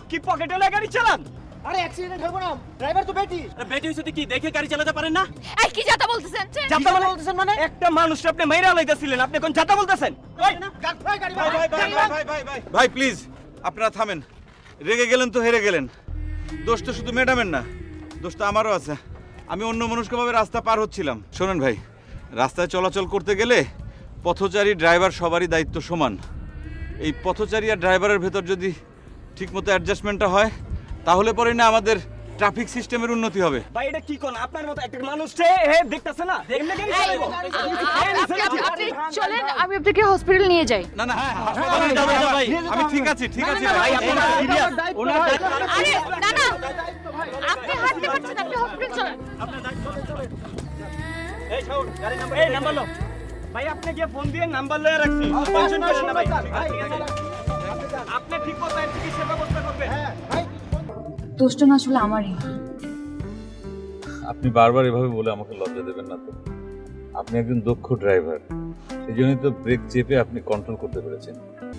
কি পকেটে লাগা গাড়ি চালান? আরে অ্যাক্সিডেন্ট হলো না, ড্রাইভার তো বেটি। বেটি হইছে কি দেখে গাড়ি চালাতে পারেন না? এই কি জাতা বলতেছেন? জাতা বলতেছেন মানে? একটা মানুষ আপনি মাইরা লইতাছিলেন, আপনি কোন জাতা বলতেছেন? ভাই প্লিজ আপনারা থামেন। রেগে গেলেন তো হেরে গেলেন। দোষ তো শুধু ম্যাডামের না, দোষ তো আমারও আছে। আমি অন্য মনস্কভাবে রাস্তা পার হচ্ছিলাম। শোনেন ভাই, রাস্তায় চলাচল করতে গেলে পথচারী ড্রাইভার সবারই দায়িত্ব সমান। এই পথচারী আর ড্রাইভারের ভেতর যদি ঠিকমতো অ্যাডজাস্টমেন্টটা হয় তাহলে পরে না আমাদের ট্রাফিক সিস্টেমের উন্নতি হবে। ভাই এটা কি কোন আপনার মতো একটা মানুষে দেখতেছে না? এমনি গাড়ি চালাবো? চলেন আমি আপনাকে হসপিটাল নিয়ে যাই। না না হাসপাতালে যাবেন না ভাই। আমি ঠিক আছি ভাই। আপনারা সিরিয়াস? ওনার আরে না না, আপনি হাঁটতে পারছেন, আপনি হসপিটাল চলেন। এই ছাউন গাড়ি নাম্বার, এই নাম্বার লো ভাই। আপনি কি ফোন দিয়ে নাম্বার লয়ে রাখছি? টেনশন করেন না ভাই। আপনি ঠিক মতো চিকিৎসা ব্যবস্থা করবেন। হ্যাঁ ভাই, দোষটা না আসলে আমারই। আপনি বারবার এভাবে বলে আমাকে লজ্জা দেবেন না তো। আপনি একজন দক্ষ ড্রাইভার, সেই জন্যই তো ব্রেক চেপে আপনি কন্ট্রোল করতে পেরেছেন।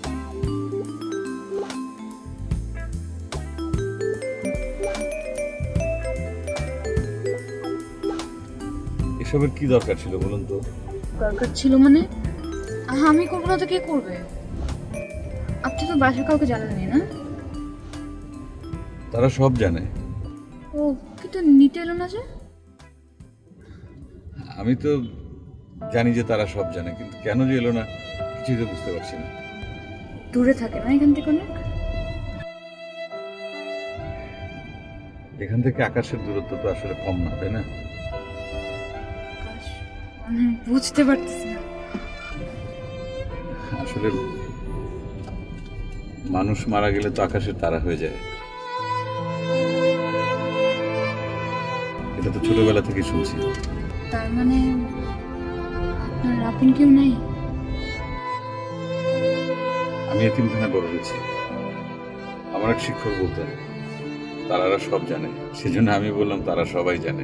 এসবের কি দরকার ছিল বলুন তো? দরকার ছিল মানে? আমি করবো না তো কে করবে? আপনি তো বাসার কাউকে জানাননি না? তারা সব জানে। ও কিন্তু নিতে এলো না যে? আমি তো জানি যে তারা সব জানে, কিন্তু কেন যে এলো না কিছুই তো বুঝতে পারছি না। দূরে থাকে না এখান থেকে অনেক? এখান থেকে আকাশের দূরত্ব তো আসলে কম না, তাই না? বুঝতে পারতেছি না। আসলে মানুষ মারা গেলে তো আকাশের তারা হয়ে যায়। এটা তো ছোটবেলা থেকে শুনছি। তার মানে আপনার আপন কেউ নাই? আমি এতিমখানায় বড় হয়েছি। আমার এক শিক্ষক বলতেন তারারা সব জানে, সেজন্য আমি বললাম তারা সবাই জানে।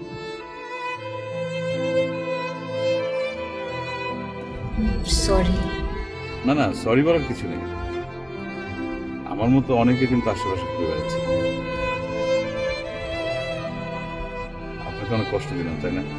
সরি। না না, সরি বলার কিছু নেই। আমার মতো অনেকে কিন্তু আশেপাশে ঘুরে বেড়াচ্ছে। আপনাকে অনেক কষ্ট দিলাম, তাই না?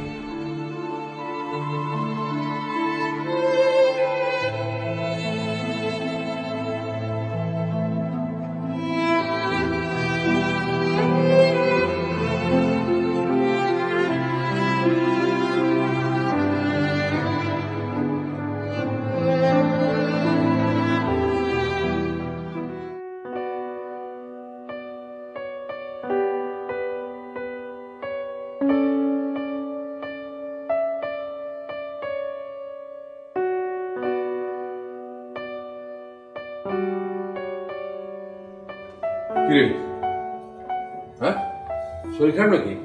হ্যাঁ, শরীর খারাপ নাকি?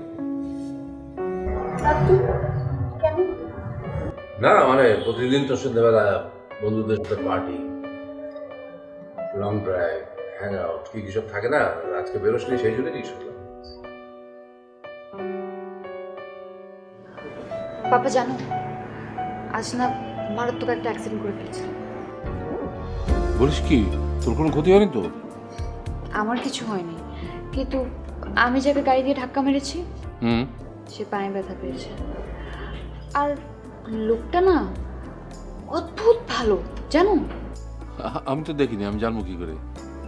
না মানে প্রতিদিন তো সন্ধ্যাবেলা বন্ধুদের সাথে party, long drive, hang out কি সব থাকে না, আজকে বেরোসনি সেই জন্য জিজ্ঞেস করলাম। বাবা জানো, আজ না মারাত্মক একটা অ্যাক্সিডেন্ট করে ফেলেছে। বলিস কি? তোর কোনো ক্ষতি হয়নি তো? আমার কিছু হয়নি, কিন্তু আমি যাকে গাড়ি দিয়ে ধাক্কা মেরেছি সে পায়ে ব্যথা পেয়েছে। আর লোকটা না অদ্ভুত ভালো, জানো? আমি তো দেখিনি, আমি জানবো কি করে?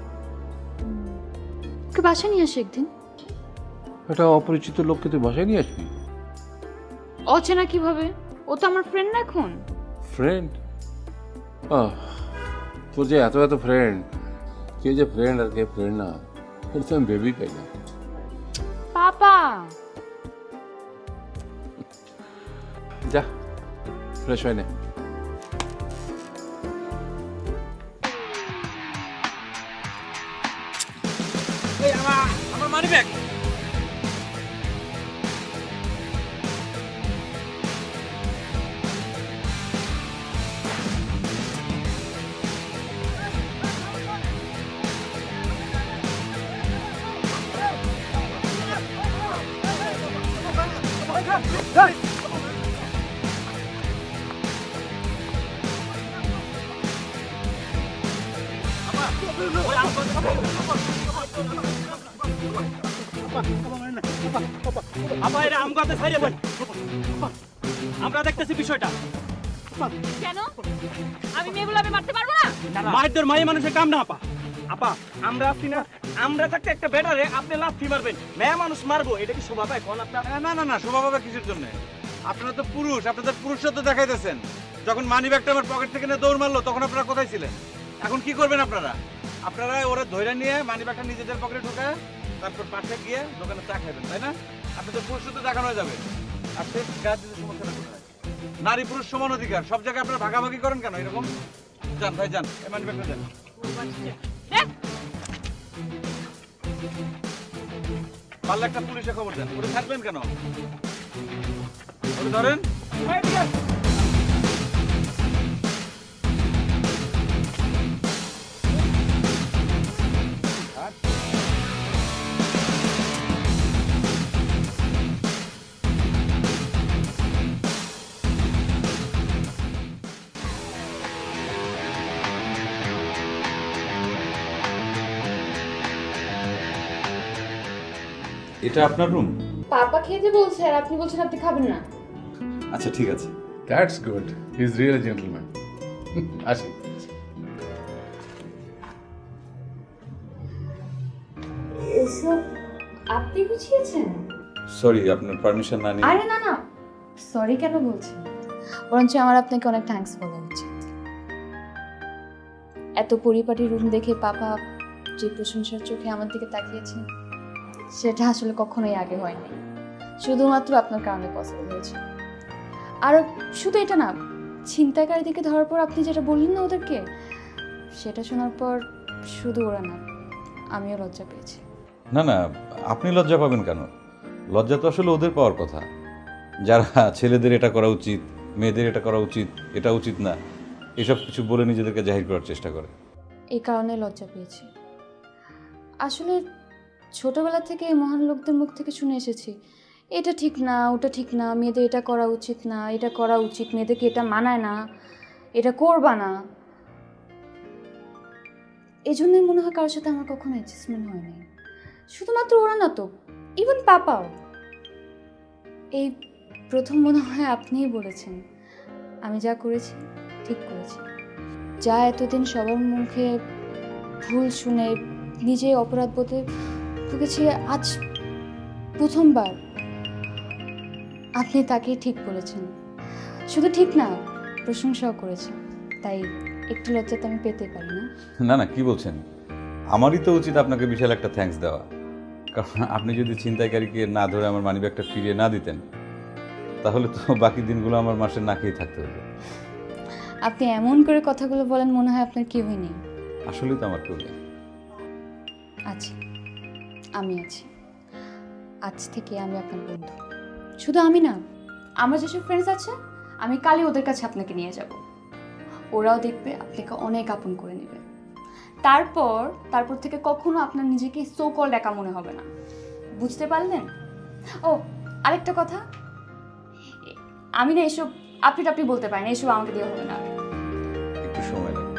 ওকে বাসায় নিয়ে আসে একদিন। একটা অপরিচিত লোককে তুই বাসায় নিয়ে আসবি? অচেনা কিভাবে? ও তো আমার ফ্রেন্ড না এখন। ফ্রেন্ড? তোর যে এত এত ফ্রেন্ড, কে যে ফ্রেন্ড আর কে ফ্রেন্ড না এটা তো আমি ভেবেই পাই না। পাপা যা ফ্রেশ হয় না। আমার মানি ব্যাগ। আপা এরা আমগাতে ছাইরে বল আমরা দেখতেছি বিষয়টা কেন আমি মেয়েগুলো আমি মারতে পারবো না মায়ের মায়ের মানুষের কাম না আপা আপা আমরা আছি না আমরা থাকতে একটা বেটারে আপনি লাথি মারবেন মেয়ে মানুষ মারবো এটা কি শোভা পায় কোন আপনার না না না শোভা পাবে কিসের জন্য? আপনারা তো পুরুষ, আপনাদের পুরুষত্ব দেখাইতেছেন। যখন মানি ব্যাগটা আমার পকেট থেকে নিয়ে দৌড় মারলো তখন আপনারা কোথায় ছিলেন? এখন কি করবেন আপনারা? আপনারা ওরা ধরে নিয়ে মানি ব্যাগটা নিজেদের পকেটে ঢোকায় তারপর পাশে গিয়ে দোকানে চা খাবেন, তাই না? আপনাদের পুরুষত্ব দেখানো যাবে। আর সে গাছ দিতে সমস্যাটা কোথায়? নারী পুরুষ সমান অধিকার, সব জায়গায় আপনারা ভাগাভাগি করেন কেন এরকম? যান ভাই যান, এই মানি ব্যাগটা যান। পারলে একটা পুলিশে খবর দেন। ওরে থাকবেন কেন? ওরে ধরেন। এটা আপনার রুম? পাপা খেতে বলছে আর আপনি বলছেন আপনি খাবেন না। আচ্ছা ঠিক আছে। That's good, he is really gentleman. আসি। এসব আপনি গুছিয়েছেন? সরি, আপনার পারমিশন না নিয়ে। আরে না না, সরি কেন বলছেন? বরঞ্চ আমার আপনাকে অনেক থ্যাঙ্কস বলা উচিত। এত পরিপাটি রুম দেখে পাপা যে প্রশংসার চোখে আমার দিকে তাকিয়েছেন সেটা আসলে কখনোই আগে হয়নি। শুধুমাত্র আপনার কারণে পসিবল হয়েছে। আর শুধু এটা না, ছিনতাইকারীদেরকে ধরার পর আপনি যেটা বললেন না ওদেরকে, সেটা শোনার পর শুধু ওরা না, আমিও লজ্জা পেয়েছি। না না, আপনি লজ্জা পাবেন কেন? লজ্জা তো আসলে ওদের পাওয়ার কথা, যারা ছেলেদের এটা করা উচিত, মেয়েদের এটা করা উচিত, এটা উচিত না, এসব কিছু বলে নিজেদেরকে জাহির করার চেষ্টা করে। এই কারণে লজ্জা পেয়েছি। আসলে ছোটবেলা থেকে এই মহান লোকদের মুখ থেকে শুনে এসেছি এটা ঠিক না, ওটা ঠিক না, মেয়েদের এটা করা উচিত না, এটা করা উচিত, মেয়েদেরকে এটা মানায় না, এটা করবা না। এই জন্যই মনে হয় কারোর সাথে আমার কখনো অ্যাডজাস্টমেন্ট হয়নি। শুধুমাত্র ওরা না তো, ইভেন পাপাও। এই প্রথম মনে হয় আপনিই বলেছেন আমি যা করেছি ঠিক করেছি। যা এতদিন সবার মুখে ভুল শুনে নিজে অপরাধ বোধে ভুগেছি, আজ প্রথমবার আপনি তাকে ঠিক বলেছেন। শুধু ঠিক না, প্রশংসাও করেছেন। তাই একটু লজ্জা তো আমি পেতে পারি না? না না, কি বলছেন? আমারই তো উচিত আপনাকে বিশাল একটা থ্যাঙ্কস দেওয়া, কারণ আপনি যদি ছিনতাইকারীকে না ধরে আমার মানিব্যাগটা ফিরিয়ে না দিতেন তাহলে তো বাকি দিনগুলো আমার মাসে না খেয়ে থাকতে হতো। আপনি এমন করে কথাগুলো বলেন মনে হয় আপনার কেউই নেই। আসলেই তো আমার কেউ নেই। আচ্ছা, আমি আছি। আজ থেকে আমি আপনার বন্ধু। শুধু আমি না, আমার যেসব ফ্রেন্ডস আছে আমি কালই ওদের কাছে আপনাকে নিয়ে যাব। ওরাও দেখবে আপনাকে অনেক আপন করে নেবে। তারপর থেকে কখনো আপনার নিজেকে সো কল্ড একা মনে হবে না। বুঝতে পারলেন? ও আরেকটা কথা, আমি না এসব আপনি বলতে পারেন, এসব আমাকে দিয়ে হবে না। একটু সময় লাগে।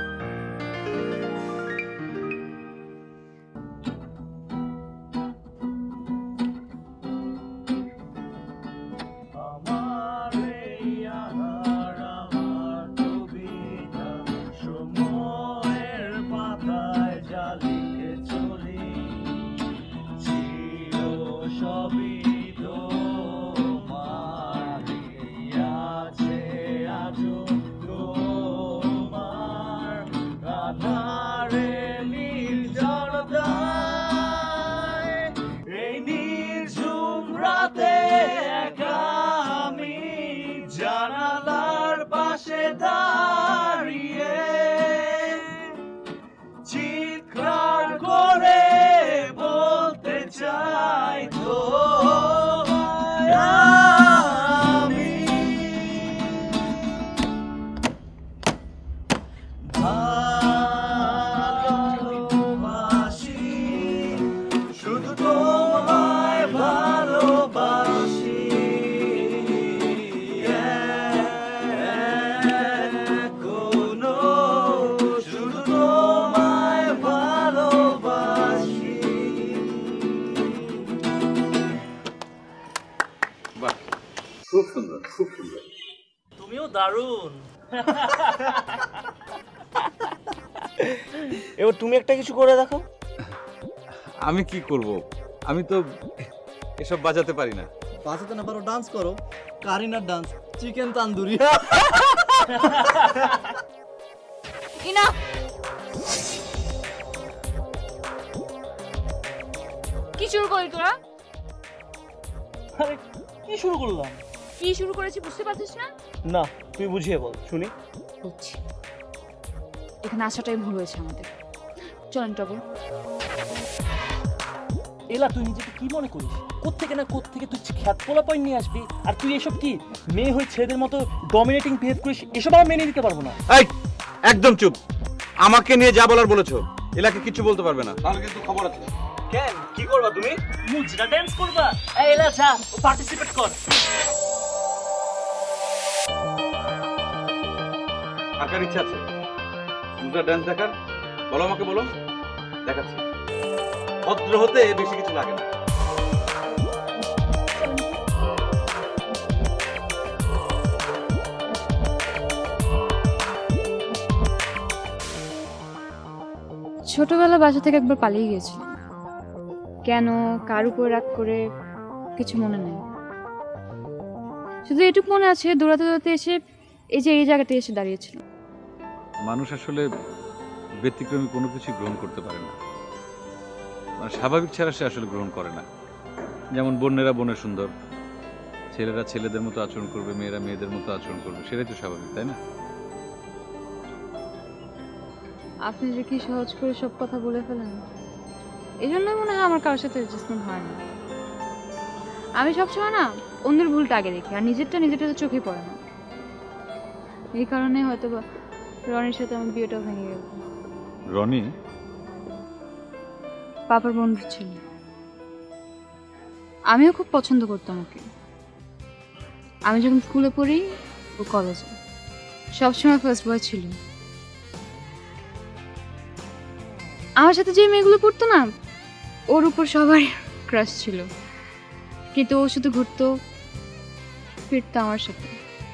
সবই তোমার আছে আজও দারুণ। এবার তুমি একটা কিছু করে দেখো। আমি কি করব? আমি তো এসব বাজাতে পারি না। বাসাতে না পারো ডান্স করো, কারিনার ডান্স, চিকেন তান্দুরি। ইনা কি শুরু করলি তোরা? আরে কি শুরু করলাম? কি শুরু করেছি বুঝতে পারছিস না? না তুই বুঝিয়ে বল শুনি। বুঝছি, এখানে আসাটাই ভুল হয়েছে আমাদের। চলেন টগর। এলা তুই নিজেকে কি মনে করিস? কোত্থেকে না কোত্থেকে তুই খ্যাত পোলাপাই নিয়ে আসবি, আর তুই এসব কি মেয়ে হয়ে ছেলেদের মতো ডমিনেটিং বিহেভ করিস? এসব আমি মেনে নিতে পারবো না। এই একদম চুপ। আমাকে নিয়ে যা বলার বলেছো, এলাকে কিছু বলতে পারবে না, তাহলে কিন্তু খবর আছে। কেন কি করবা তুমি? মুজরা ডান্স করবা? এই এলা যা পার্টিসিপেট কর। কার ইচ্ছা আছে মুদ্রা ডান্স দেখার? বলো আমাকে, বলো, দেখাচ্ছি। ভদ্র হতে বেশি কিছু লাগে না। ছোটবেলা বাসা থেকে একবার পালিয়ে গিয়েছিলাম। কেন, কার উপর রাগ করে, কিছু মনে নেই। শুধু এটুকু মনে আছে, দৌড়াতে দৌড়াতে এসে এই জায়গাতে এসে দাঁড়িয়েছিল। মানুষ আসলে ব্যতিক্রমী কোনো কিছু গ্রহণ করতে পারে না, মানে স্বাভাবিক ছাড়া সে আসলে গ্রহণ করে না। যেমন বোনেরা বোনের সুন্দর, ছেলেরা ছেলেদের মতো আচরণ করবে, মেয়েরা মেয়েদের মতো আচরণ করবে, সেটাই তো স্বাভাবিক, তাই না? আপনি যে কি সহজ করে সব কথা বলে ফেলেন, এই জন্যই মনে হয় আমার কারোর সাথে অ্যাডজাস্টমেন্ট হয় না। আমি সবসময় না অন্যের ভুলটা আগে দেখি, আর নিজেরটা তো চোখে পড়ে না। এই কারণে হয়তো বা রনির সাথে আমার বিয়েটাও ভেঙে গেল। রনি পাপার বন্ধু ছিল, আমিও খুব পছন্দ করতাম ওকে। আমি যখন স্কুলে পড়ি, ও কলেজে, সবসময় ফার্স্ট বয় ছিল। আমার সাথে যে মেয়েগুলো পড়তো না, ওর উপর সবার ক্রাশ ছিল, কিন্তু ও শুধু ঘুরতো ফিরতো আমার সাথে।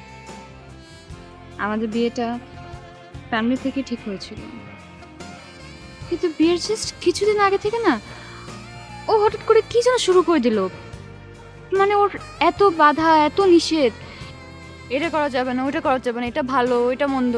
আমাদের বিয়েটা ফ্যামিলি থেকে ঠিক হয়েছিল, কিন্তু বিয়ের জাস্ট কিছুদিন আগে থেকে না ও হঠাৎ করে কি যেন শুরু করে দিল। মানে ওর এত বাধা, এত নিষেধ, এটা করা যাবে না, ওটা করা যাবে না, এটা ভালো, এটা মন্দ।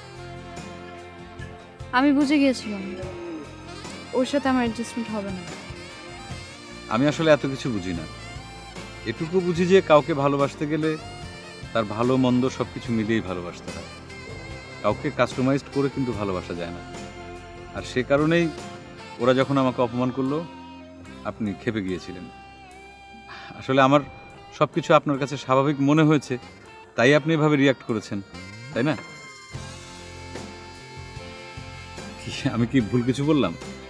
আমি বুঝে গিয়েছিলাম ওর সাথে আমার অ্যাডজাস্টমেন্ট হবে না। আমি আসলে এত কিছু বুঝি না, এটুকু বুঝি যে কাউকে ভালোবাসতে গেলে তার ভালো মন্দ সব কিছু মিলিয়েই ভালোবাসতে হয়। কাউকে কাস্টমাইজড করে কিন্তু ভালোবাসা যায় না। আর সে কারণেই ওরা যখন আমাকে অপমান করলো, আপনি ক্ষেপে গিয়েছিলেন। আসলে আমার সব কিছু আপনার কাছে স্বাভাবিক মনে হয়েছে, তাই আপনি এভাবে রিয়াক্ট করেছেন, তাই না? আমি কি ভুল কিছু বললাম?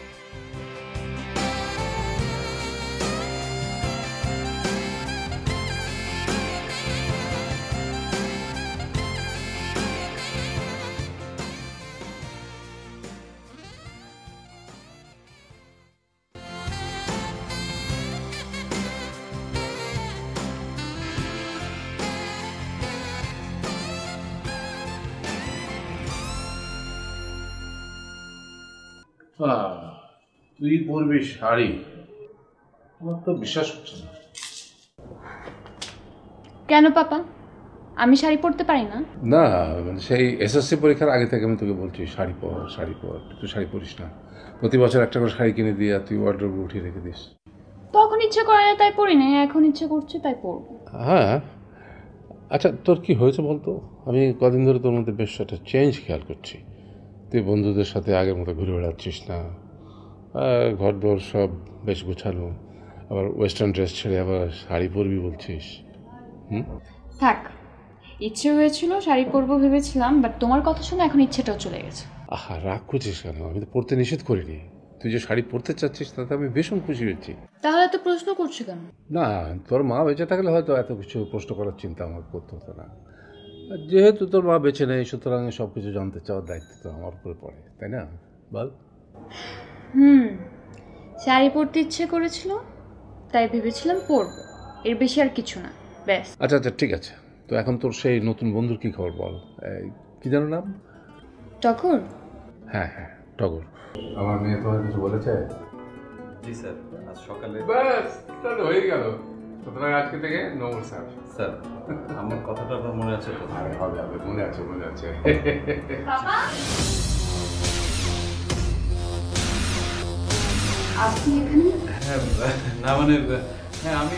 তুই পরবি শাড়ি? আমার তো বিশ্বাস হচ্ছে না। কেন পাপা, আমি শাড়ি পরতে পারি না? না মানে সেই এসএসসি পরীক্ষার আগে থেকে আমি তোকে বলছি শাড়ি পর, শাড়ি পর। তুই শাড়ি পরিস না। প্রতি বছর একটা করে শাড়ি কিনে দিয়ে তুই ওয়ার্ড্রোবে উঠিয়ে রেখে দিস। তখন ইচ্ছে করে তাই পরি না, এখন ইচ্ছে করছে তাই পরবো। হ্যাঁ, আচ্ছা তোর কি হয়েছে বলতো? আমি কদিন ধরে তোর মধ্যে বেশ একটা চেঞ্জ খেয়াল করছি। তুই বন্ধুদের সাথে আগের মতো ঘুরে বেড়াচ্ছিস না, ঘর দোর সব বেশ গোছানো, আবার ওয়েস্টার্ন ড্রেস ছেড়ে আবার শাড়ি পরবি বলছিস। থাক, ইচ্ছে হয়েছিল শাড়ি পরবো ভেবেছিলাম, বাট তোমার কথা শুনে এখন ইচ্ছেটাও চলে গেছে। আহা, রাগ করছিস কেন? আমি তো পড়তে নিষেধ করিনি। তুই যে শাড়ি পরতে চাচ্ছিস তাতে আমি ভীষণ খুশি হয়েছি। তাহলে তো প্রশ্ন করছো কেন? না, তোর মা বেঁচে থাকলে হয়তো এত কিছু প্রশ্ন করার চিন্তা আমার করতে হতো না। যেহেতু তোর মা বেঁচে নেই, সুতরাং সব কিছু জানতে চাওয়ার দায়িত্ব তো আমার উপরে পড়ে, তাই না? বল। শাড়ি পরতে ইচ্ছে করেছিল, তাই ভেবেছিলাম পরবো, এর বেশি আর কিছু না, ব্যাস। আচ্ছা আচ্ছা ঠিক আছে, তো এখন তোর সেই নতুন বন্ধুর কি খবর বল? কি জানো নাম? টগর? হ্যাঁ হ্যাঁ, টগর। আমার মেয়ে তোমার কিছু বলেছে? জি স্যার, আজ সকালে ব্যাস, তাহলে হয়ে গেল। সুতরাং আজকে থেকে নমর স্যার। স্যার আমার কথাটা আপনার মনে আছে তো? আরে হবে হবে, মনে আছে মনে আছে। আপনি এখানে? হ্যাঁ, না মানে হ্যাঁ আমি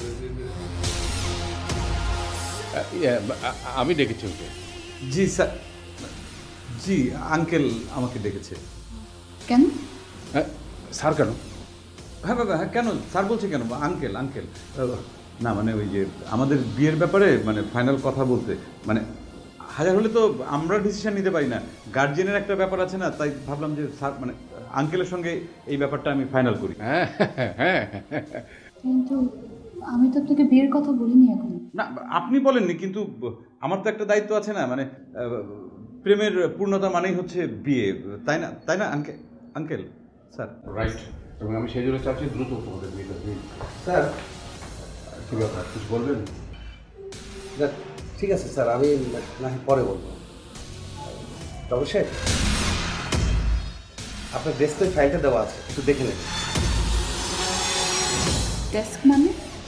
আমি ডেকেছি ওকে। জি স্যার, জি আঙ্কেল আমাকে ডেকেছে। কেন? স্যার কেন? হ্যাঁ বাবা, হ্যাঁ কেন স্যার বলছে কেন? আঙ্কেল আঙ্কেল না মানে ওই যে আমাদের বিয়ের ব্যাপারে মানে ফাইনাল কথা বলতে, মানে হাজার হলে তো আমরা ডিসিশন নিতে পারি না, গার্জিয়ানের একটা ব্যাপার আছে না, তাই ভাবলাম যে স্যার মানে আঙ্কেলের সঙ্গে এই ব্যাপারটা আমি ফাইনাল করি। হ্যাঁ হ্যাঁ, কিন্তু আমি তো আপনাকে বিয়ের কথা বলিনি এখন। না আপনি বলেননি, কিন্তু আমার তো একটা দায়িত্ব আছে না, মানে প্রেমের পূর্ণতা মানেই হচ্ছে বিয়ে, তাই না? তাই না আঙ্কেল? Uncle sir right. এবং আমি সেই জন্য চাচ্ছি দ্রুত তোমাদের বিয়েটা দিই। স্যার কি ব্যাপার, কিছু বলবেন? ঠিক আছে স্যার, আমি না হয় পরে বলবো। অবশ্যই আপনার ডেস্কের ফাইলটা দেওয়া আছে, একটু দেখে নেবেন। ডেস্ক মানে?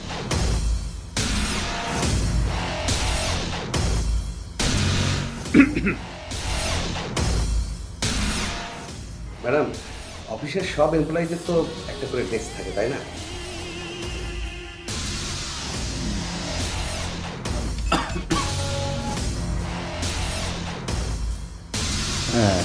ম্যাডাম, অফিসের সব এমপ্লয়িজের তো একটা করে ডেস্ক থাকে, তাই না? হ্যাঁ,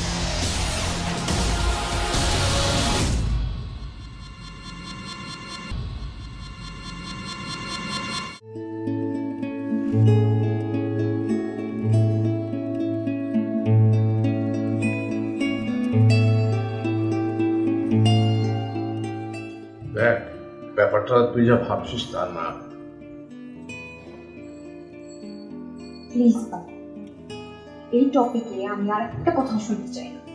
দেখ ব্যাপারটা তুই যা ভাবছিস তা না। প্লিজ এই টপিকে আমি আর একটা কথা শুনতে চাই না।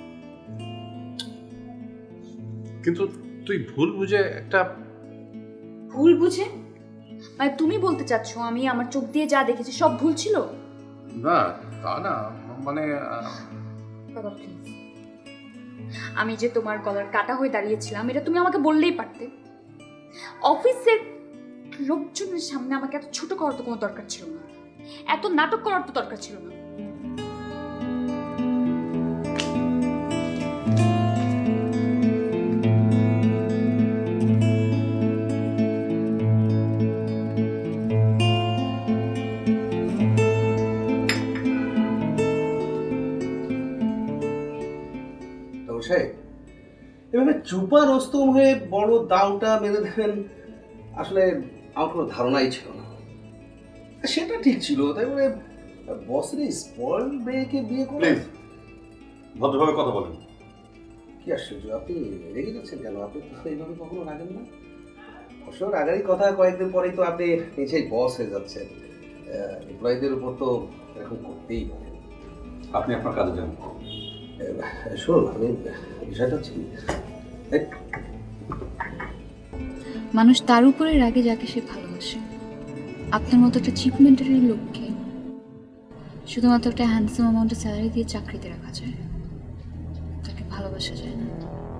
কিন্তু তুই ভুল বুঝে একটা ভুল বুঝে? মানে তুমি বলতে চাচ্ছ আমি আমার চোখ দিয়ে যা দেখেছি সব ভুল ছিল? না তা না, মানে বাবা প্লিজ, আমি যে তোমার গলার কাটা হয়ে দাঁড়িয়েছিলাম এটা তুমি আমাকে বললেই পারতে। অফিসের লোকজনের সামনে আমাকে এত ছোট করার তো কোনো দরকার ছিল না, এত নাটক করার তো দরকার ছিল না। এভাবে চুপা রস্তম হয়ে বড় দাওটা মেরে দেবেন, আসলে আমার কোনো ধারণাই ছিল না। সেটা ঠিক ছিল, তাই বলে বসের স্পল মেয়েকে বিয়ে করে? ভদ্রভাবে কথা বলেন। কি আশ্চর্য, আপনি রেগে যাচ্ছেন কেন? আপনি তো এইভাবে কখনো রাগেন না। অবশ্য রাগারই কথা, কয়েকদিন পরেই তো আপনি নিজেই বস হয়ে যাচ্ছেন, এমপ্লয়ীদের উপর তো এরকম করতেই পারেন। আপনি আপনার কাজে যান। শুনুন, আমি বিষয়টা হচ্ছে মানুষ তার উপরে রাগে যাকে সে ভালোবাসে। আপনার মতো একটা চিপ মেন্টালের লোককে শুধুমাত্র একটা হ্যান্ডসাম অ্যামাউন্টের স্যালারি দিয়ে চাকরিতে রাখা যায়, তাকে ভালোবাসা যায় না।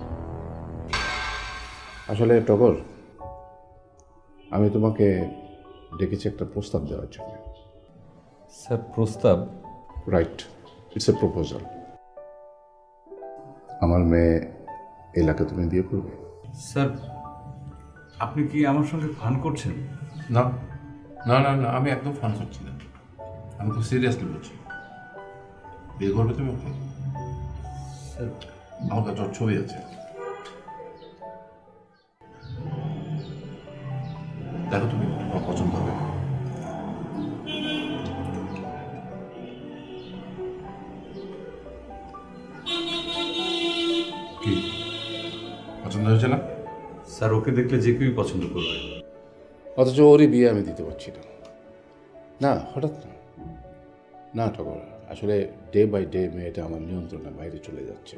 আসলে টগর, আমি তোমাকে ডেকেছি একটা প্রস্তাব দেওয়ার জন্য। স্যার প্রস্তাব? Right, it's a proposal. আমার মেয়ে এলাকা তুমি বিয়ে করবে? স্যার আপনি কি আমার সঙ্গে ফান করছেন? না না না না, আমি একদম ফান করছি না, আমি খুব সিরিয়াসলি বলছি। বিয়ে করবে তুমি ওকে? স্যার আমার কাছে ওর ছবি আছে, দেখো তুমি, আমার পছন্দ হবে। কি পছন্দ হয়েছে না? স্যার ওকে দেখলে যে কেউই পছন্দ করবে। অথচ ওরই বিয়ে আমি দিতে পারছি না। না হঠাৎ না, না টগর, আসলে ডে বাই ডে মেয়েটা আমার নিয়ন্ত্রণের বাইরে চলে যাচ্ছে।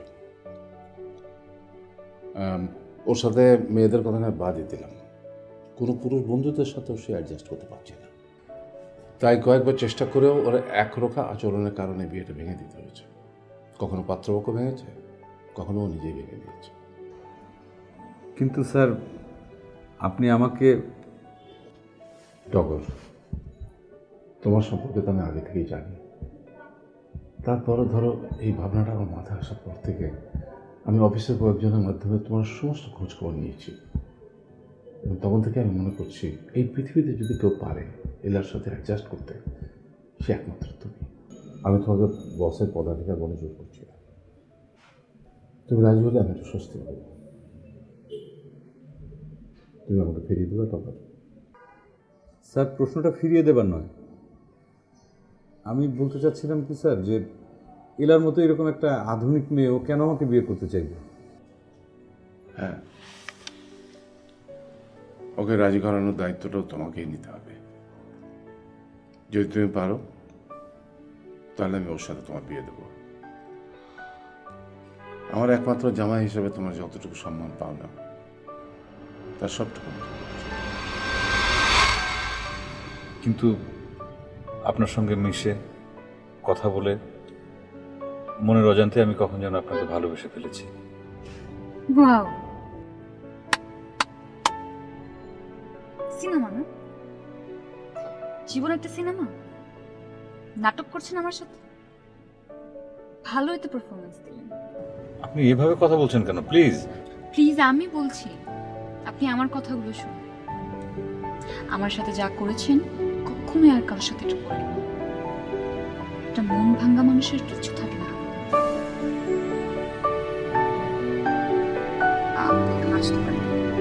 ওর সাথে মেয়েদের কথা না বাদই দিলাম, কোনো পুরুষ বন্ধুদের সাথেও সে অ্যাডজাস্ট করতে পারছে না। তাই কয়েকবার চেষ্টা করেও ওর একরোখা আচরণের কারণে বিয়েটা ভেঙে দিতে হয়েছে। কখনো পাত্রপক্ষ ভেঙেছে, কখনো ও নিজেই ভেঙে দিয়েছে। কিন্তু স্যার আপনি আমাকে টগর, তোমার সম্পর্কে তো আমি আগে থেকেই জানি। তারপরে ধরো এই ভাবনাটা আমার মাথায় আসার পর থেকে আমি অফিসের কয়েকজনের মাধ্যমে তোমার সমস্ত খোঁজখবর নিয়েছি, এবং তখন থেকে আমি মনে করছি এই পৃথিবীতে যদি কেউ পারে এলার সাথে অ্যাডজাস্ট করতে, সে একমাত্র তুমি। আমি তোমাকে বসের পদাধিকার বলে জোর করছি না। তুমি রাজি হলে আমি একটু স্বস্তি পাব। তুমি আমাকে ফিরিয়ে দেবে টগর? স্যার প্রশ্নটা ফিরিয়ে দেবার নয়, আমি বলতে চাচ্ছিলাম কি স্যার, যে এলার মতো এরকম একটা আধুনিক মেয়ে ও কেন আমাকে বিয়ে করতে চাইবে? হ্যাঁ, ওকে রাজি করানোর দায়িত্বটাও তোমাকেই নিতে হবে। যদি তুমি পারো তাহলে আমি ওর সাথে তোমার বিয়ে দেবো। আমার একমাত্র জামাই হিসেবে তোমার যতটুকু সম্মান পাও না তার সবটুকু। কিন্তু আপনার সঙ্গে মিশে কথা বলে মনের অজান্তে আমি কখন যেন আপনাকে ভালোবেসে ফেলেছি। ওয়াও, সিনেমা না? জীবন একটা সিনেমা। নাটক করছেন আমার সাথে? ভালোই তো পারফরমেন্স দিলেন। আপনি এভাবে কথা বলছেন কেন? প্লিজ প্লিজ, আমি বলছি আপনি আমার কথাগুলো শুনুন। আমার সাথে যা করেছেন কখনোই আর কারোর সাথে এটা করেন না। একটা মন ভাঙ্গা মানুষের কিছু থাকে না। আপনি আসতে পারেন।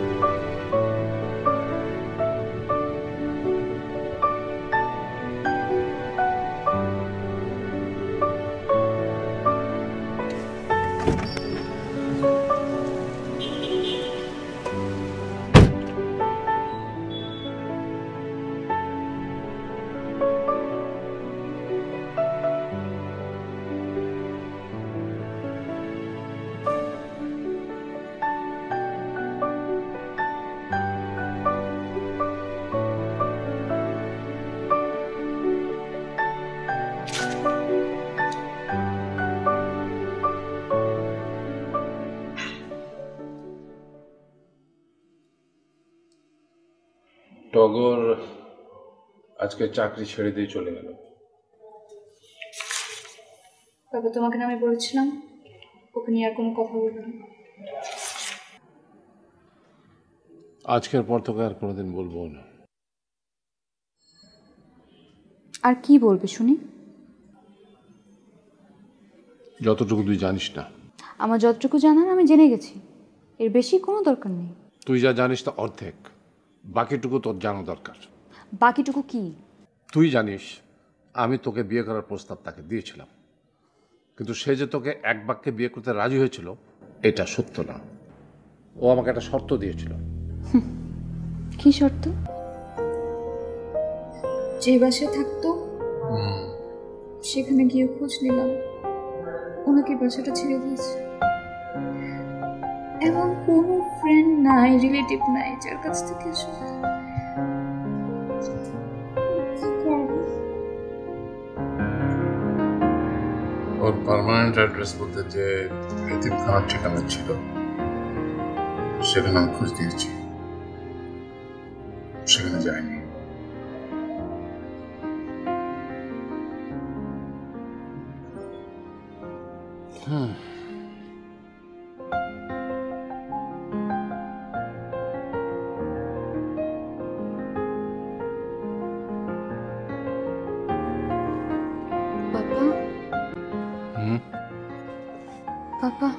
টগর আজকে চাকরি ছেড়ে দিয়ে চলে গেল। বাবা, তোমাকে না আমি বলেছিলাম ওকে নিয়ে আর কোনো কথা বলবো না। আজকের পর তোকে আর কোনোদিন বলবো না। আর কি বলবে শুনি? যতটুকু তুই জানিস না। আমার যতটুকু জানার আমি জেনে গেছি, এর বেশি কোনো দরকার নেই। তুই যা জানিস তা অর্ধেক, বাকিটুকু তোর জানা দরকার। বাকিটুকু কি? তুই জানিস আমি তোকে বিয়ে করার প্রস্তাব তাকে দিয়েছিলাম, কিন্তু সে যে তোকে এক বাক্যে বিয়ে করতে রাজি হয়েছিল এটা সত্য না। ও আমাকে একটা শর্ত দিয়েছিল। কি শর্ত? যে বাসায় থাকতো সেখানে গিয়ে খোঁজ নিলাম, ওনাকে বাসাটা ছেড়ে দিয়েছে। এমন কোনো ফ্রেন্ড নাই, রিলেটিভ নাই যার কাছ থেকে আসলে ওর পার্মানেন্ট অ্যাড্রেস বলতে যে এতিমখানার ঠিকানা ছিল সেখানে আমি খোঁজ দিয়েছি, সেখানে যায়নি। পাপা, পাপা,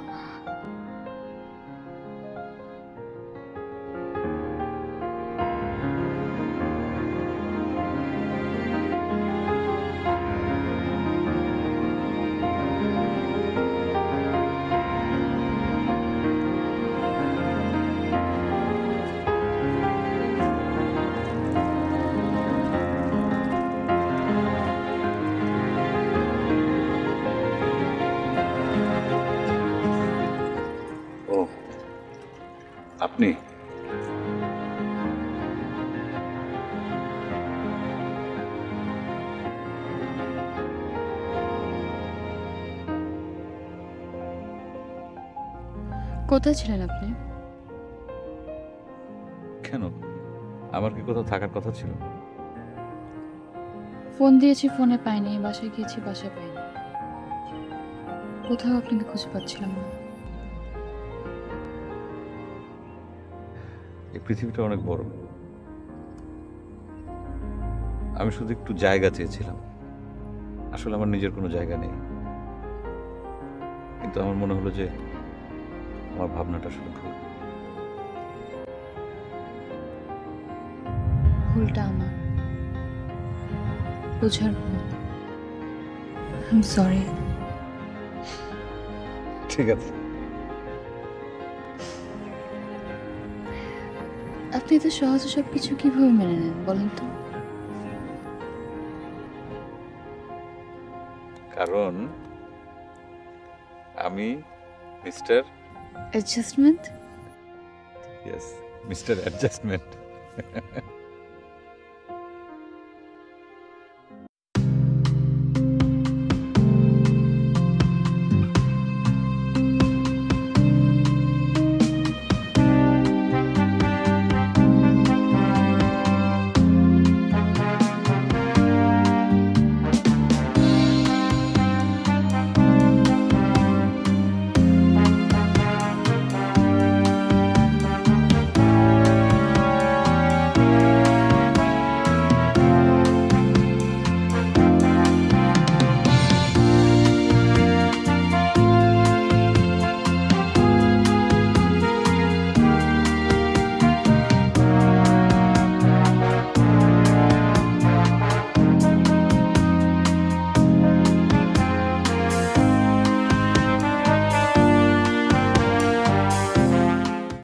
আপনি কোথায় ছিলেন আপনি? কেন, আমার কি কোথাও থাকার কথা ছিল? ফোন দিয়েছি, ফোনে পাইনি। বাসায় গিয়েছি, বাসায় পাইনি। কোথাও আপনাকে খুঁজে পাচ্ছিলাম না। এই পৃথিবীটা অনেক বড়। আমি শুধু একটু জায়গা চেয়েছিলাম। আসলে আমার নিজের কোনো জায়গা নেই, কিন্তু আমার মনে হলো যে আমার ভাবনাটা আসলে ভুল। ভুলটা আমার, বোঝার ভুল। I sorry. ঠিক আছে। আপনি এত সহজে সবকিছু কিভাবে মেনে নেন বলেন তো? কারণ আমি মিস্টার অ্যাডজাস্টমেন্ট। Mister adjustment.